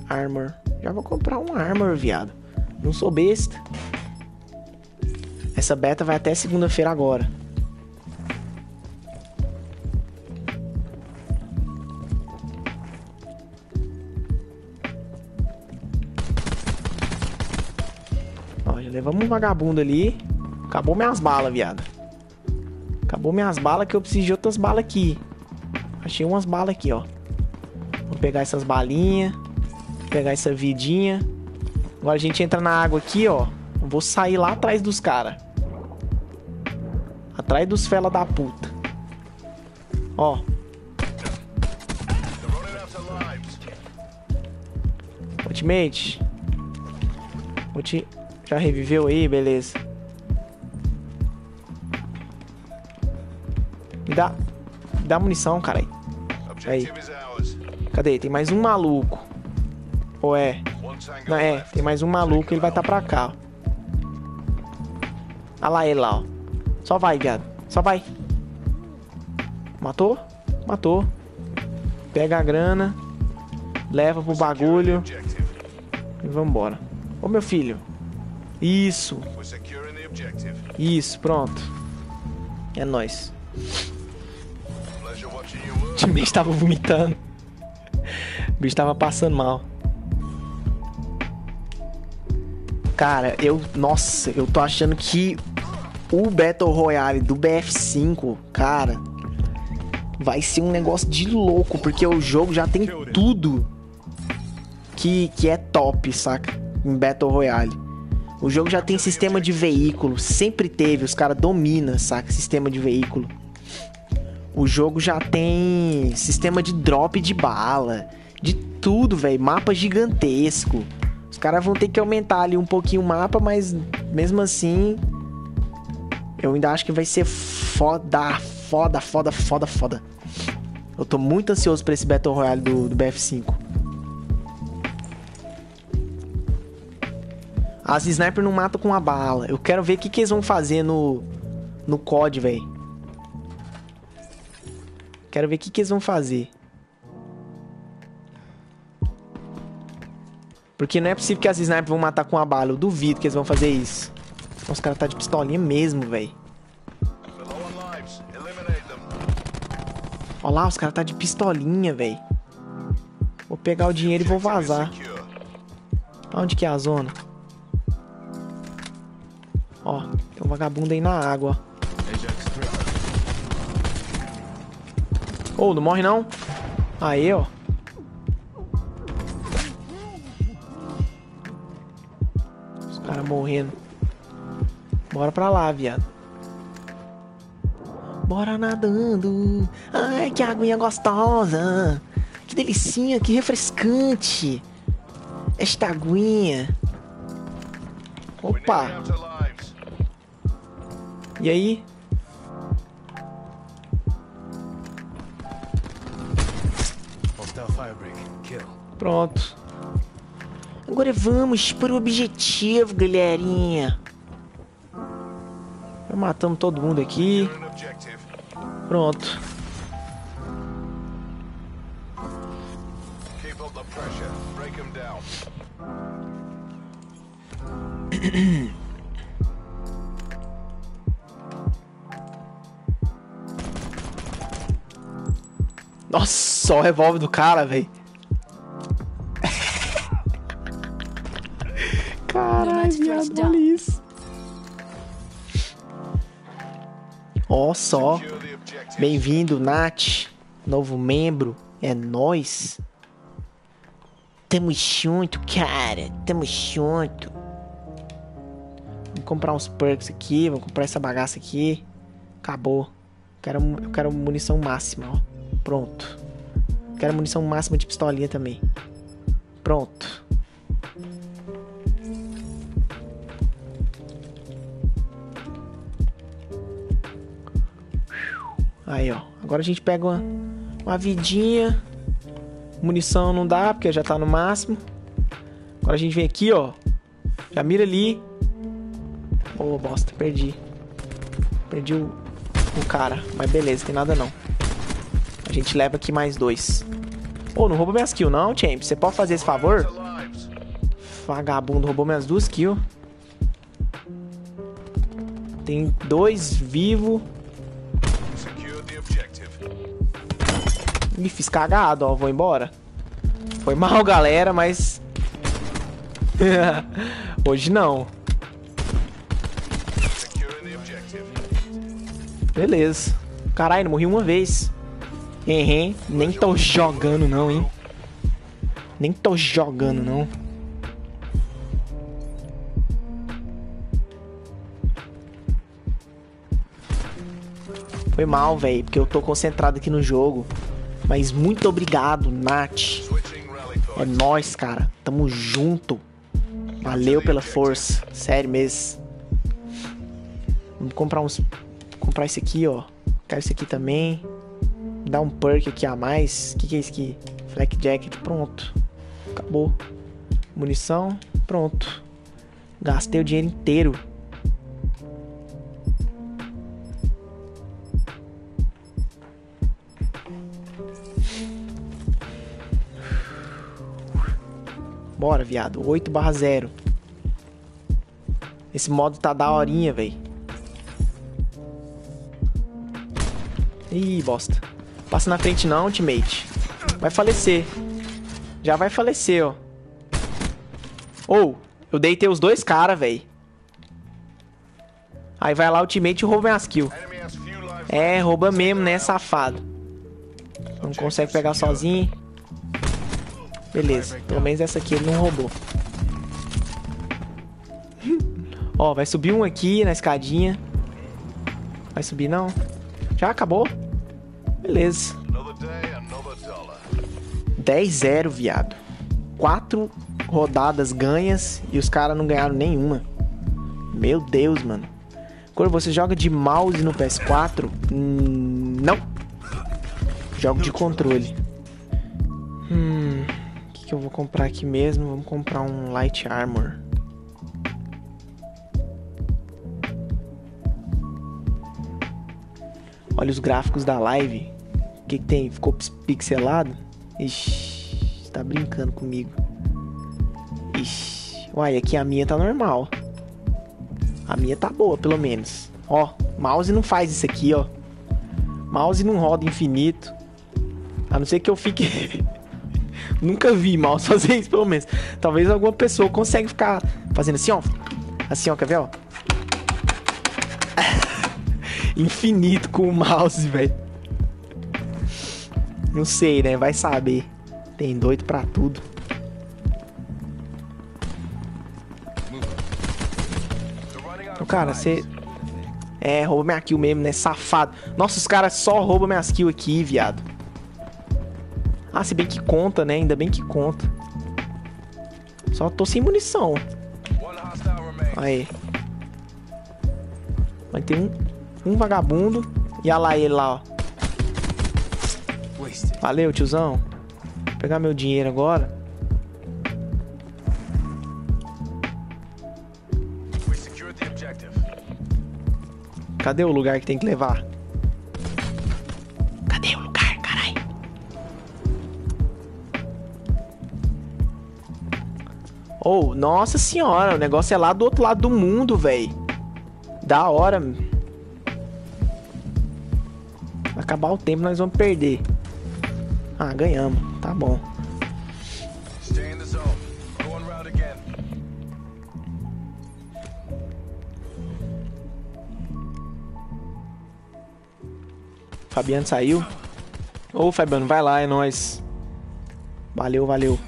Armor. Já vou comprar um Armor, viado. Não sou besta. Essa beta vai até segunda-feira agora. Ó, já levamos um vagabundo ali. Acabou minhas balas, viado. Acabou minhas balas que eu preciso de outras balas aqui. Achei umas balas aqui, ó. Vou pegar essas balinhas. Pegar essa vidinha. Agora a gente entra na água aqui, ó. Eu vou sair lá atrás dos caras. Atrás dos fela da puta. Ó. Ultimate. Já reviveu aí? Beleza. Me dá munição, cara. Aí. Cadê? Tem mais um maluco. Ou é? Não, é. Tem mais um maluco. Ele vai estar pra cá, ó. Olha lá ele lá, ó. Só vai, viado. Só vai. Matou? Matou. Pega a grana. Leva pro bagulho. E vambora. Ô, meu filho. Isso. Isso, pronto. É nóis. O bicho tava vomitando. O bicho tava passando mal. Cara, nossa, eu tô achando que o Battle Royale do BF5, cara, vai ser um negócio de louco, porque o jogo já tem tudo que é top, saca? Em Battle Royale. O jogo já tem sistema de veículo, sempre teve, os caras dominam, saca? Sistema de veículo. O jogo já tem sistema de drop de bala, de tudo, velho. Mapa gigantesco. Os caras vão ter que aumentar ali um pouquinho o mapa, mas mesmo assim, eu ainda acho que vai ser foda. Eu tô muito ansioso pra esse Battle Royale do BF5. As snipers não matam com a bala. Eu quero ver o que eles vão fazer no COD, velho. Quero ver o que eles vão fazer. Porque não é possível que as snipers vão matar com a bala. Eu duvido que eles vão fazer isso. Os caras tá de pistolinha mesmo, velho. Olha lá, os caras tá de pistolinha, velho. Vou pegar o dinheiro e vou vazar. Onde que é a zona? Ó, tem um vagabundo aí na água. Ô, não morre não? Aí, ó. Os caras morrendo. Bora pra lá, viado. Bora nadando. Ai, que aguinha gostosa. Que delicinha, que refrescante. Esta aguinha. Opa. E aí? Pronto. Agora vamos para o objetivo, galerinha. Já matamos todo mundo aqui. Pronto. Nossa, o revólver do cara, velho. Caralho, viado, olha isso. Ó, só. Bem-vindo, Nath. Novo membro. É nóis. Tamo junto, cara. Tamo junto. Vamos comprar uns perks aqui. Vamos comprar essa bagaça aqui. Acabou. Eu quero munição máxima, ó. Pronto. Quero munição máxima de pistolinha também. Pronto. Aí, ó. Agora a gente pega uma vidinha. Munição não dá, porque já tá no máximo. Agora a gente vem aqui, ó. Já mira ali. Ô, bosta, perdi. Perdi o cara. Mas beleza, tem nada não. A gente leva aqui mais 2. Pô, não roubou minhas kills não, champ. Você pode fazer esse favor? Vagabundo, roubou minhas 2 kills. Tem 2 vivos. Ih, fiz cagado, ó. Vou embora. Foi mal, galera, mas... Hoje não. Beleza. Caralho, não morri uma vez. Nem tô jogando não, hein. Nem tô jogando não. Foi mal, velho, porque eu tô concentrado aqui no jogo. Mas muito obrigado, Nath. É nóis, cara. Tamo junto. Valeu pela força. Sério mesmo. Vamos comprar uns... comprar esse aqui, ó. Quero esse aqui também. Dá um perk aqui a mais. O que é isso aqui? Flak Jacket. Pronto. Acabou. Munição. Pronto. Gastei o dinheiro inteiro. Bora, viado. 8/0. Esse modo tá daorinha, velho. Ih, bosta. Passa na frente não, ultimate. Vai falecer. Já vai falecer, ó. Ou, eu deitei os 2 caras, velho. Aí vai lá, ultimate e rouba minhas kills. É, rouba mesmo, né, safado. Não consegue pegar sozinho. Beleza, pelo menos essa aqui ele não roubou. Ó, vai subir um aqui na escadinha. Vai subir não? Já acabou? Beleza. 10-0, viado. 4 rodadas ganhas e os caras não ganharam nenhuma. Meu Deus, mano. Quando você joga de mouse no PS4, não. Jogo de controle. O que eu vou comprar aqui mesmo? Vamos comprar um Light Armor. Olha os gráficos da live. O que tem? Ficou pixelado? Ixi, tá brincando comigo. Ixi. Uai, aqui a minha tá normal. A minha tá boa, pelo menos. Ó, mouse não faz isso aqui, ó. Mouse não roda infinito. A não ser que eu fique... Nunca vi mouse fazer isso, pelo menos. Talvez alguma pessoa consiga ficar fazendo assim, ó. Assim, ó, quer ver, ó? Infinito com o mouse, velho. Não sei, né? Vai saber. Tem doido pra tudo. Então, cara, você... É, rouba minha kill mesmo, né? Safado. Nossa, os caras só roubam minhas kills aqui, viado. Ah, se bem que conta, né? Ainda bem que conta. Só tô sem munição. Aí. Vai ter um vagabundo. E olha lá ele lá, ó. Valeu, tiozão. Vou pegar meu dinheiro agora. Cadê o lugar que tem que levar? Cadê o lugar, caralho? Oh, nossa senhora, o negócio é lá do outro lado do mundo, velho. Da hora. Vai acabar o tempo, nós vamos perder. Ah, ganhamos. Tá bom. Fabiano saiu. Ô, Fabiano, vai lá, é nóis. Valeu, valeu.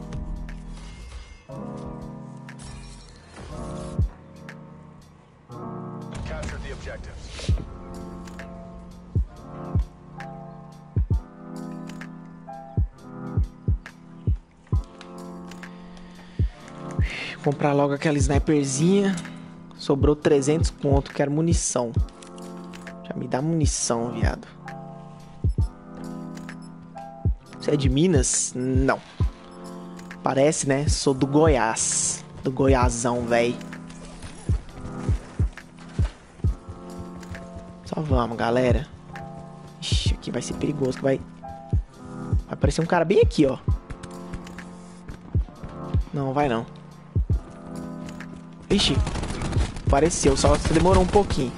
Vou comprar logo aquela sniperzinha. Sobrou 300 conto, quero munição. Já me dá munição, viado. Você é de Minas? Não. Parece, né? Sou do Goiás. Do Goiásão, véi. Só vamos, galera. Ixi, aqui vai ser perigoso. Que vai... Vai aparecer um cara bem aqui, ó. Não, vai não. Ixi. Apareceu, só demorou um pouquinho.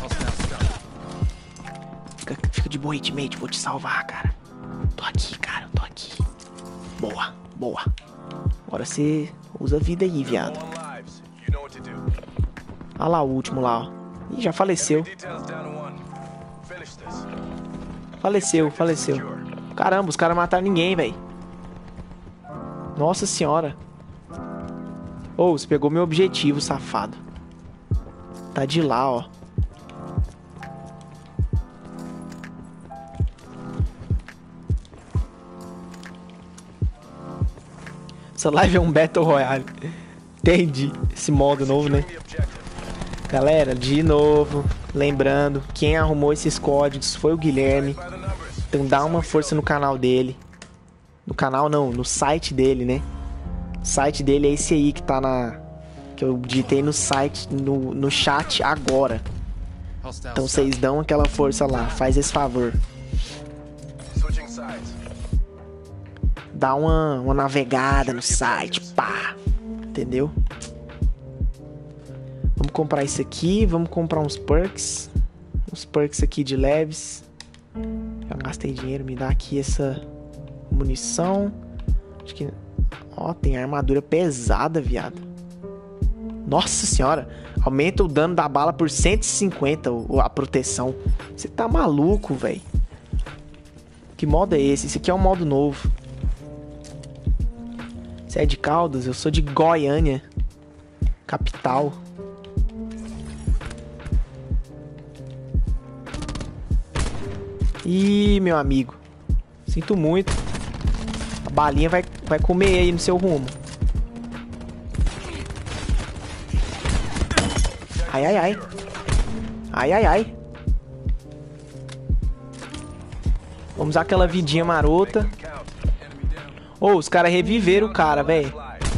Fica de boa aí, teammate. Vou te salvar, cara. Tô aqui, cara. Tô aqui. Boa, boa. Agora você usa a vida aí, viado. Olha lá o último lá, ó. Ih, já faleceu. Faleceu. Caramba, os caras mataram ninguém, velho. Nossa senhora. Ô, você pegou meu objetivo, safado. Tá de lá, ó. Essa live é um Battle Royale. Entendi. Esse modo novo, né? Galera, de novo, lembrando, quem arrumou esses códigos foi o Guilherme. Então dá uma força no canal dele. No canal não, no site dele, né? O site dele é esse aí que tá na... que eu digitei no site, no chat agora. Então vocês dão aquela força lá, faz esse favor. Dá uma navegada no site, pá. Entendeu? Vamos comprar isso aqui, vamos comprar uns perks. Uns perks aqui de leves. Já gastei dinheiro, me dá aqui essa munição. Acho que... Ó, tem armadura pesada, viado. Nossa senhora. Aumenta o dano da bala por 150, a proteção. Você tá maluco, velho. Que modo é esse? Esse aqui é um modo novo. Você é de Caldas? Eu sou de Goiânia, capital. Ih, meu amigo. Sinto muito. A balinha vai comer aí no seu rumo. Ai, ai, ai. Ai, ai, ai. Vamos usar aquela vidinha marota. Ô, os caras reviveram o cara, velho.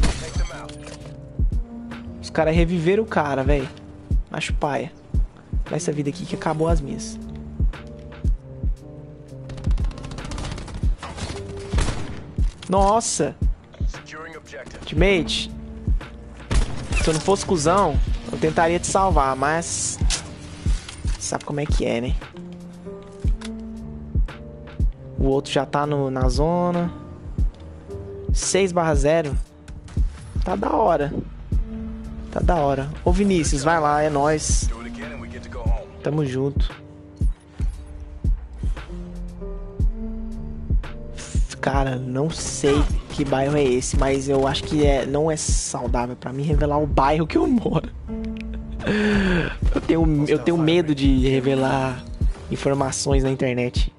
Os caras reviveram o cara, velho. Acho paia. Dá essa vida aqui que acabou as minhas. Nossa. Teammate. Se eu não fosse cuzão, eu tentaria te salvar, mas... Sabe como é que é, né? O outro já tá na zona. 6/0. Tá da hora. Tá da hora. Ô Vinícius, vai lá, é nóis. Tamo junto. Cara, não sei que bairro é esse, mas eu acho que não é saudável pra mim revelar o bairro que eu moro. Eu tenho medo de revelar informações na internet.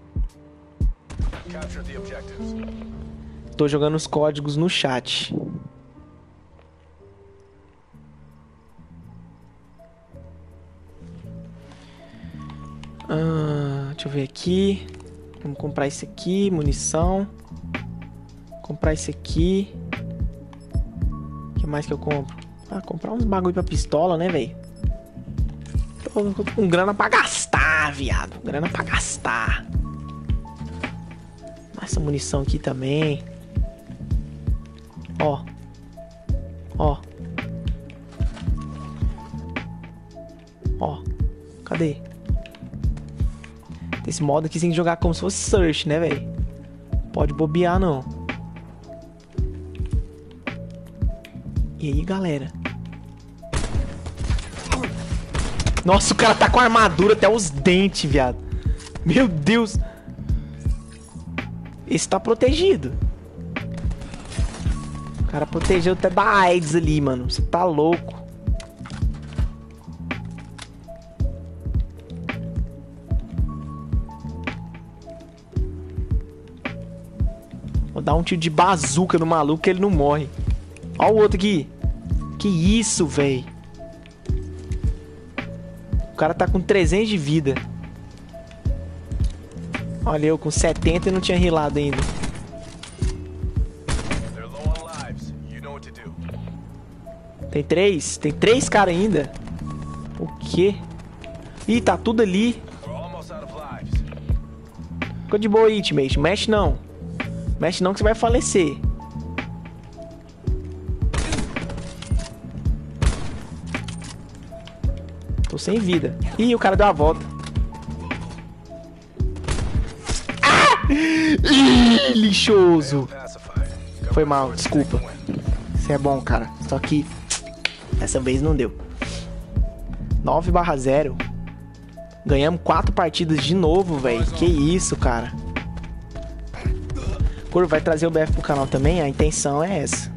Tô jogando os códigos no chat. Deixa eu ver aqui. Vamos comprar esse aqui, munição. Comprar esse aqui. O que mais que eu compro? Comprar uns bagulho pra pistola, né, velho? Tô com grana pra gastar, viado. Grana pra gastar. Essa munição aqui também. Ó. Ó. Ó. Cadê? Esse modo aqui tem que jogar como se fosse search, né, velho? Pode bobear, não. E aí, galera? Nossa, o cara tá com a armadura até os dentes, viado. Meu Deus. Esse tá protegido. O cara protegeu até da AIDS ali, mano. Você tá louco. Vou dar um tiro de bazuca no maluco que ele não morre. Ó o outro aqui. Que isso, velho. O cara tá com 300 de vida. Olha, eu com 70 e não tinha healado ainda. Tem 3? Tem 3 caras ainda? O quê? Ih, tá tudo ali. Ficou de boa aí, teammate. Mexe não. Mexe não que você vai falecer. Tô sem vida. Ih, o cara deu a volta. Ah! Ih, lixoso. Foi mal, desculpa. Você é bom, cara. Só que dessa vez não deu. 9/0. Ganhamos 4 partidas de novo, velho. Que isso, cara. Curvo, vai trazer o BF pro canal também? A intenção é essa.